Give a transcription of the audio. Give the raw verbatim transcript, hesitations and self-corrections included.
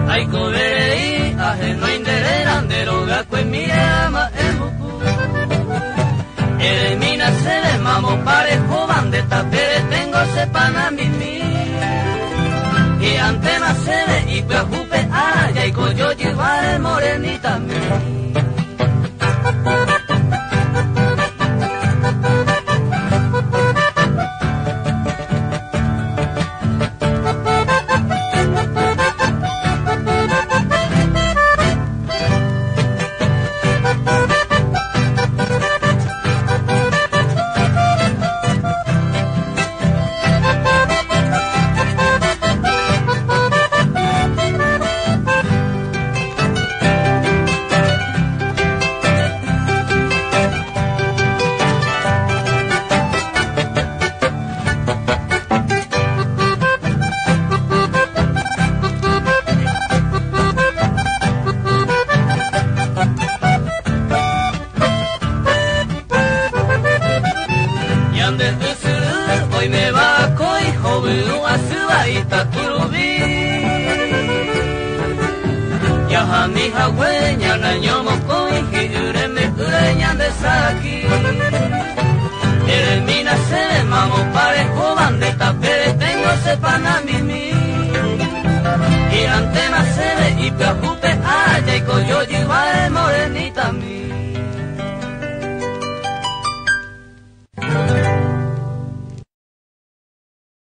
Aiko berei, ajeno indererandero gakue mirama emuku. Elimina sere mamo parejo bandeta pere tengo sepana mimi. Y antena sere y peajupe aya y coyo llevar morenita mi. Hoy me va a coi, joven, a su aita turubi. Ya mi jagüeña, naño mocoi, higure me ureña de saki. Elimina se mamo parejo bandeta, pero tengo sepana mimi. Y antena se ve y peajute, ay, y coyo lleva